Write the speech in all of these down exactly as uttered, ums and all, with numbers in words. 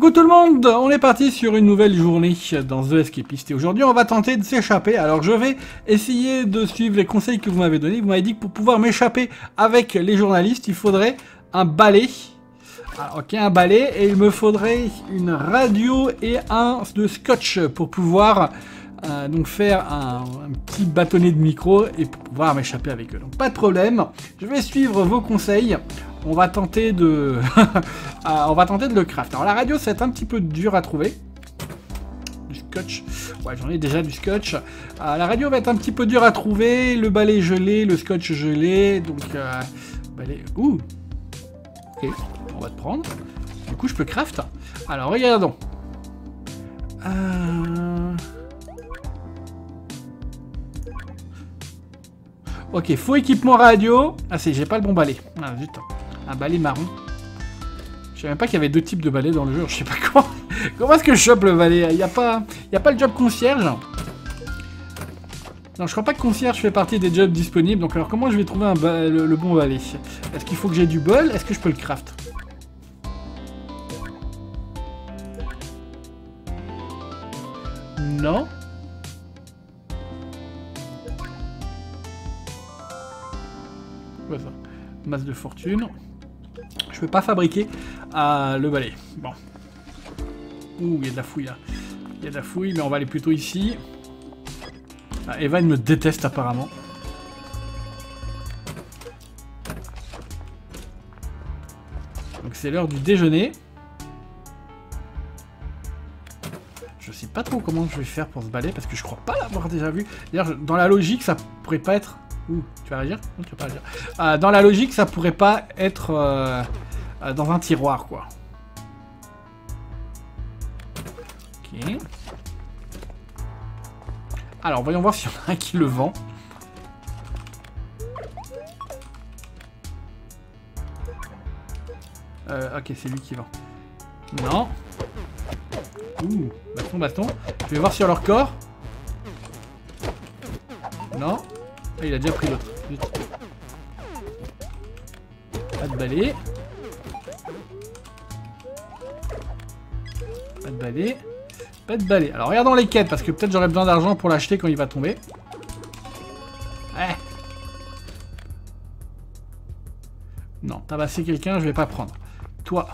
Coucou tout le monde, on est parti sur une nouvelle journée dans The Escapist et aujourd'hui on va tenter de s'échapper. Alors je vais essayer de suivre les conseils que vous m'avez donnés. Vous m'avez dit que pour pouvoir m'échapper avec les journalistes, il faudrait un balai. Alors, ok, un balai et il me faudrait une radio et un de scotch pour pouvoir euh, donc faire un, un petit bâtonnet de micro et pour pouvoir m'échapper avec eux. Donc pas de problème, je vais suivre vos conseils. On va tenter de... on va tenter de le craft. Alors la radio, ça va être un petit peu dur à trouver. Du scotch. Ouais, j'en ai déjà du scotch. Euh, la radio va être un petit peu dur à trouver. Le balai gelé, le scotch gelé. Donc, euh, balai... Ouh. Ok, on va te prendre. Du coup, je peux craft. Alors, regardons. Euh... Ok, faux équipement radio. Ah, c'est, j'ai pas le bon balai. Ah, zut. Un balai marron. Je savais même pas qu'il y avait deux types de balais dans le jeu. Je sais pas comment. Comment est-ce que je chope le balai? Il n'y a pas, il y a pas le job concierge. Non, je crois pas que concierge fait partie des jobs disponibles. Donc alors comment je vais trouver un ba... le, le bon balai? Est-ce qu'il faut que j'ai du bol? Est-ce que je peux le craft? Non. Quoi ça? Masse de fortune. Je peux pas fabriquer euh, le balai. Bon. Ouh, il y a de la fouille là. Il y a de la fouille, mais on va aller plutôt ici. Ah, Evan me déteste apparemment. Donc c'est l'heure du déjeuner. Je sais pas trop comment je vais faire pour ce balai parce que je crois pas l'avoir déjà vu. D'ailleurs, dans la logique, ça pourrait pas être... Ouh, tu vas réagir? Non, tu vas pas réagir. Euh, dans la logique, ça pourrait pas être euh, euh, dans un tiroir, quoi. Ok. Alors, voyons voir s'il y en a un qui le vend. Euh, ok, c'est lui qui vend. Non. Ouh, baston, baston. Je vais voir sur leur corps. Non. Ah, il a déjà pris l'autre. Pas de balai. Pas de balai. Pas de balai. Alors regardons les quêtes, parce que peut-être j'aurai besoin d'argent pour l'acheter quand il va tomber. Eh. Non, tabasser quelqu'un, je vais pas prendre. Toi.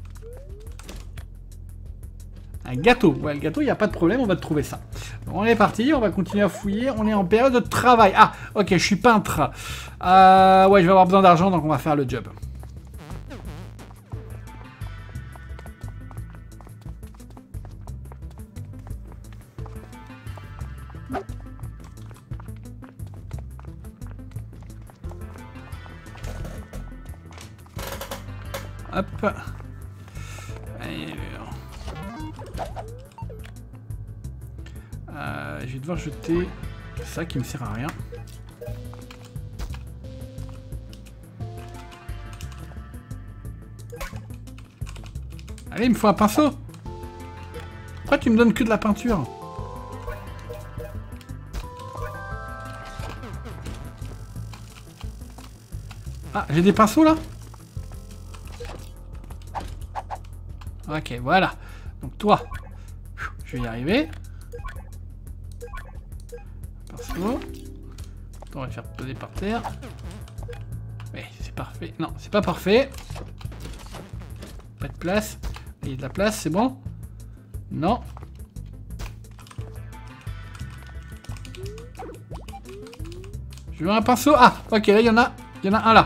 Un gâteau. Ouais, le gâteau, il n'y a pas de problème, on va te trouver ça. Donc, on est parti, on va continuer à fouiller. On est en période de travail. Ah, ok, je suis peintre. Euh, ouais, je vais avoir besoin d'argent, donc on va faire le job. Hop. Allez, Euh, je vais devoir jeter ça qui me sert à rien. Allez, il me faut un pinceau. Pourquoi tu me donnes que de la peinture? Ah, j'ai des pinceaux là? Ok, voilà. Donc toi, je vais y arriver. Pinceau. On va le faire poser par terre. Oui, c'est parfait. Non, c'est pas parfait. Pas de place. Il y a de la place, c'est bon? Non. Je veux un pinceau. Ah, ok, là, il y en a. Il y en a un là.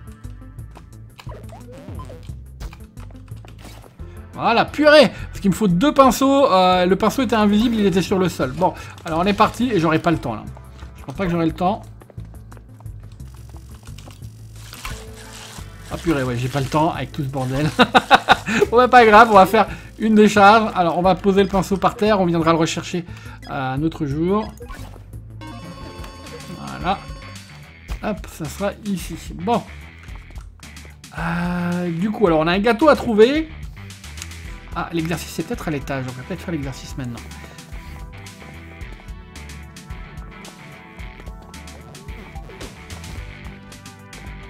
Voilà, purée! Parce qu'il me faut deux pinceaux. Euh, le pinceau était invisible, il était sur le sol. Bon, alors on est parti et j'aurai pas le temps là. Je pense pas que j'aurai le temps. Ah purée, ouais, j'ai pas le temps avec tout ce bordel. Bon, bah, pas grave, on va faire une décharge. Alors, on va poser le pinceau par terre. On viendra le rechercher un autre jour. Voilà. Hop, ça sera ici. Bon. Euh, du coup, alors, on a un gâteau à trouver. Ah, l'exercice, c'est peut-être à l'étage. On va peut-être faire l'exercice maintenant.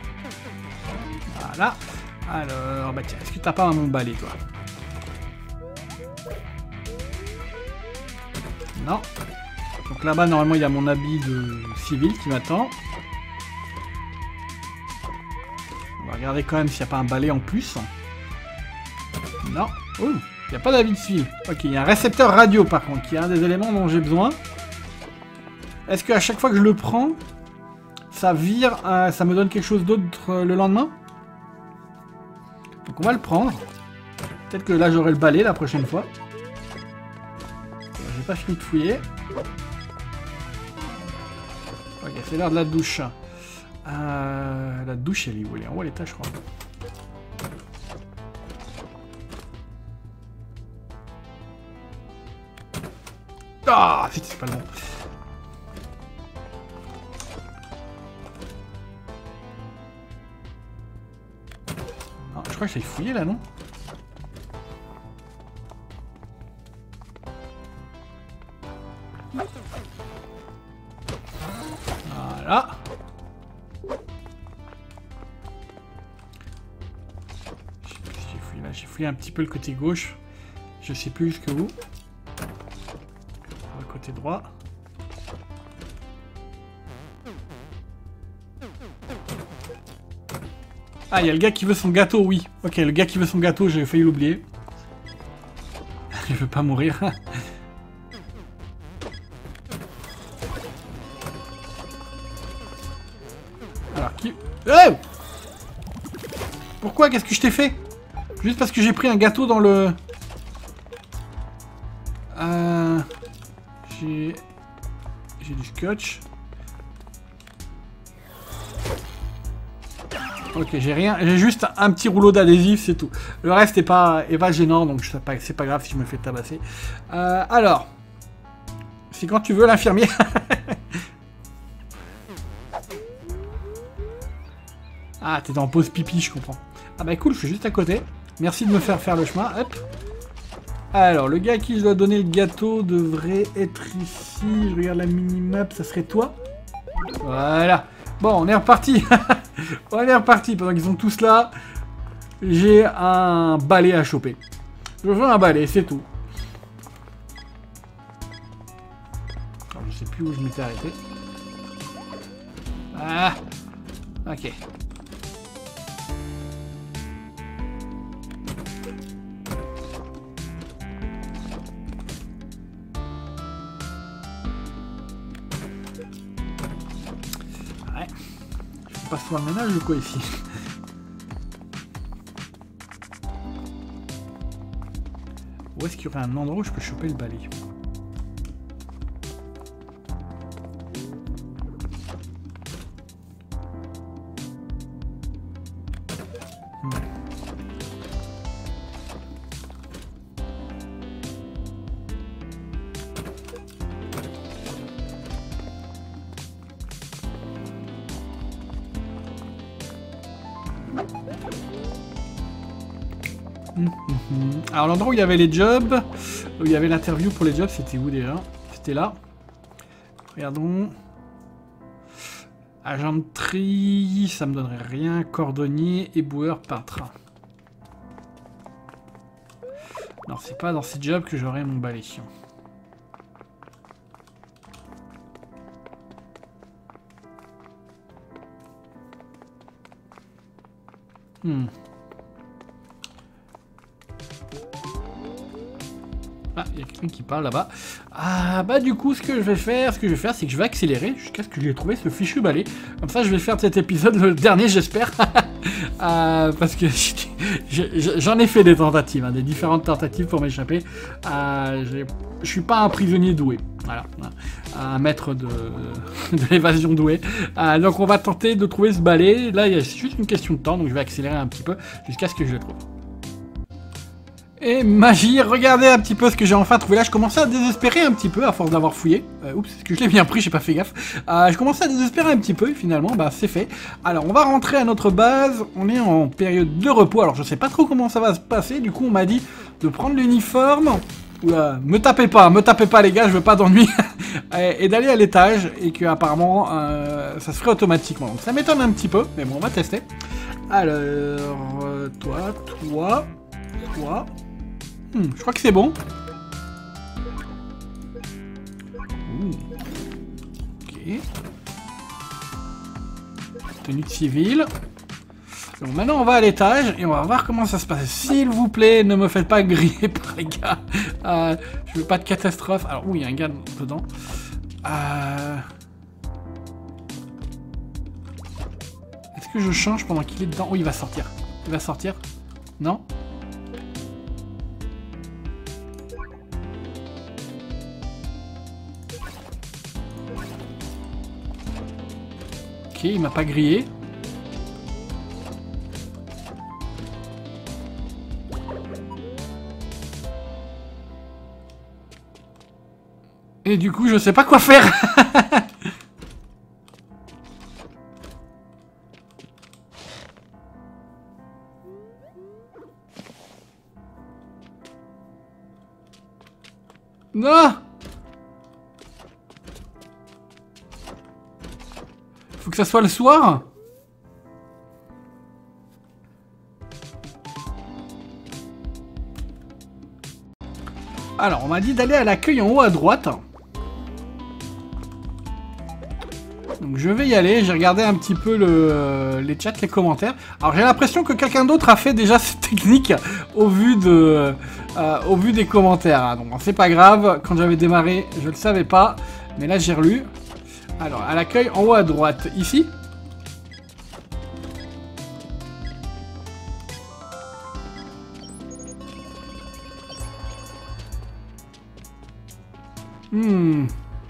Voilà. Alors, bah tiens, est-ce que t'as pas un bon balai, toi? Non. Donc là-bas, normalement, il y a mon habit de civil qui m'attend. On va regarder quand même s'il n'y a pas un balai en plus. Non. Oh, il n'y a pas d'habit de civil. Ok, il y a un récepteur radio par contre, qui est un des éléments dont j'ai besoin. Est-ce qu'à chaque fois que je le prends, ça vire, euh, ça me donne quelque chose d'autre euh, le lendemain? Donc on va le prendre. Peut-être que là j'aurai le balai la prochaine fois. J'ai pas fini de fouiller. Ok, c'est l'heure de la douche. Euh, la douche elle est où? Elle est en haut à l'étage je crois. Ah, c'est pas le bon. Non, je crois que j'ai fouillé là, non? Voilà. Je sais plus si j'ai fouillé là. J'ai fouillé un petit peu le côté gauche. Je sais plus jusque où. Le côté droit. Ah, il y a le gars qui veut son gâteau, oui. Ok, le gars qui veut son gâteau, j'ai failli l'oublier. Je veux pas mourir. Alors, qui... Oh! Pourquoi? Qu'est-ce que je t'ai fait? Juste parce que j'ai pris un gâteau dans le... Euh... J'ai... J'ai du scotch. Ok, j'ai rien, j'ai juste un petit rouleau d'adhésif, c'est tout. Le reste est pas, est pas gênant, donc c'est pas, c'est pas grave si je me fais tabasser. Euh, alors, c'est quand tu veux l'infirmier. Ah, t'es en pause pipi, je comprends. Ah bah cool, je suis juste à côté. Merci de me faire faire le chemin. Hop. Alors, le gars à qui je dois donner le gâteau devrait être ici. Je regarde la minimap, ça serait toi. Voilà. Bon, on est reparti. On est reparti. Pendant qu'ils sont tous là, j'ai un balai à choper. Je veux un balai, c'est tout. Alors, je sais plus où je m'étais arrêté. Ah. Ok. Pas soin de ménage ou quoi ici? Où est-ce qu'il y aurait un endroit où je peux choper le balai? hmm. Alors l'endroit où il y avait les jobs, où il y avait l'interview pour les jobs, c'était où déjà? C'était là. Regardons. Agent de tri, ça me donnerait rien. Cordonnier, éboueur, peintre. Non, c'est pas dans ces jobs que j'aurai mon balai. Hmm. Ah, il y a quelqu'un qui parle là-bas. Ah, bah du coup, ce que je vais faire, ce que je vais faire, c'est que je vais accélérer jusqu'à ce que j'ai trouvé ce fichu balai. Comme ça, je vais faire de cet épisode le dernier, j'espère. euh, parce que j'en ai fait des tentatives, hein, des différentes tentatives pour m'échapper. Euh, je suis pas un prisonnier doué. Voilà, un maître de, de l'évasion doué. Euh, donc on va tenter de trouver ce balai. Là, c'est juste une question de temps, donc je vais accélérer un petit peu jusqu'à ce que je le trouve. Et magie, regardez un petit peu ce que j'ai enfin trouvé là. Je commençais à désespérer un petit peu à force d'avoir fouillé. Euh, oups, est-ce que je l'ai bien pris, j'ai pas fait gaffe. Euh, je commençais à désespérer un petit peu et finalement, bah c'est fait. Alors on va rentrer à notre base. On est en période de repos. Alors je sais pas trop comment ça va se passer. Du coup on m'a dit de prendre l'uniforme. Oula, me tapez pas, me tapez pas les gars, je veux pas d'ennui. et, et d'aller à l'étage et que apparemment euh, ça se ferait automatiquement. Donc ça m'étonne un petit peu, mais bon on va tester. Alors, euh, toi, toi, toi... Hmm, je crois que c'est bon. Mmh. Ok. Tenue de civil. Donc maintenant on va à l'étage et on va voir comment ça se passe. S'il vous plaît, ne me faites pas griller par les gars. Euh, je veux pas de catastrophe. Alors oui, il y a un gars dedans. Euh... Est-ce que je change pendant qu'il est dedans? Oui, il va sortir. Il va sortir. Non? Ok, il m'a pas grillé. Et du coup, je sais pas quoi faire. Non! Faut que ça soit le soir? Alors, on m'a dit d'aller à l'accueil en haut à droite. Donc je vais y aller, j'ai regardé un petit peu le, euh, les chats, les commentaires. Alors j'ai l'impression que quelqu'un d'autre a fait déjà cette technique au vu, de, euh, au vu des commentaires. Hein. Donc c'est pas grave, quand j'avais démarré, je le savais pas. Mais là j'ai relu. Alors à l'accueil en haut à droite, ici. Hmm...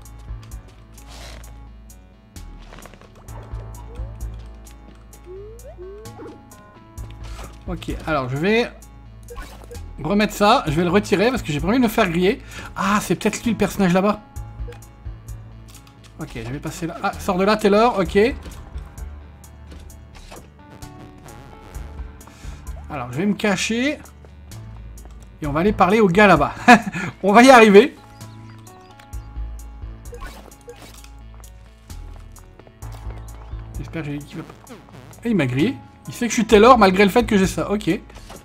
Ok, alors je vais remettre ça, je vais le retirer parce que j'ai pas envie de me faire griller. Ah, c'est peut-être lui le personnage là-bas. Ok, je vais passer là. Ah, sors de là, Taylor, ok. Alors, je vais me cacher. Et on va aller parler au gars là-bas. On va y arriver. J'espère que j'ai dit qu'il va pas... Et il m'a grillé. Il sait que je suis Taylor malgré le fait que j'ai ça. Ok.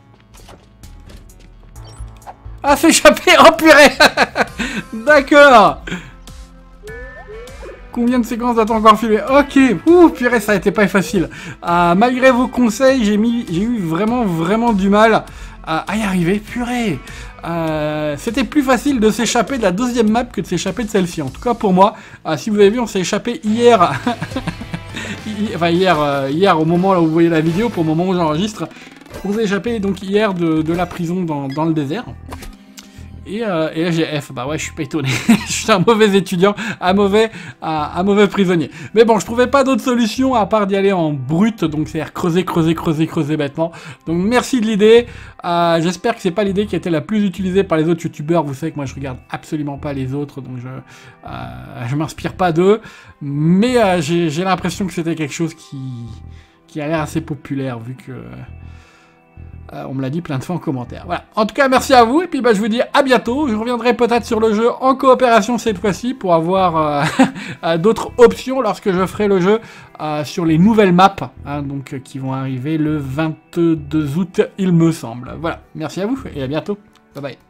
Ah, c'est échappé. Oh purée. D'accord. Combien de séquences doit-on encore filmer? Ok. Ouh, purée, ça a été pas facile. Euh, malgré vos conseils, j'ai mis, j'ai eu vraiment, vraiment du mal à, à y arriver. Purée. Euh, C'était plus facile de s'échapper de la deuxième map que de s'échapper de celle-ci. En tout cas pour moi. Euh, si vous avez vu, on s'est échappé hier. Enfin hier, euh, hier au moment là où vous voyez la vidéo, pour le moment où j'enregistre, on s'est échappé donc hier de, de la prison dans, dans le désert. Et, euh, et là j'ai F, bah ouais je suis pas étonné, je suis un mauvais étudiant, un mauvais, un, un mauvais prisonnier. Mais bon, je trouvais pas d'autre solution à part d'y aller en brut, donc c'est-à-dire creuser, creuser, creuser, creuser bêtement. Donc merci de l'idée, euh, j'espère que c'est pas l'idée qui a été la plus utilisée par les autres youtubeurs, vous savez que moi je regarde absolument pas les autres, donc je, euh, je m'inspire pas d'eux, mais euh, j'ai l'impression que c'était quelque chose qui, qui a l'air assez populaire, vu que... Euh, on me l'a dit plein de fois en commentaire. Voilà. En tout cas, merci à vous. Et puis, bah, je vous dis à bientôt. Je reviendrai peut-être sur le jeu en coopération cette fois-ci pour avoir euh, d'autres options lorsque je ferai le jeu euh, sur les nouvelles maps, hein, donc euh, qui vont arriver le vingt-deux août, il me semble. Voilà. Merci à vous et à bientôt. Bye bye.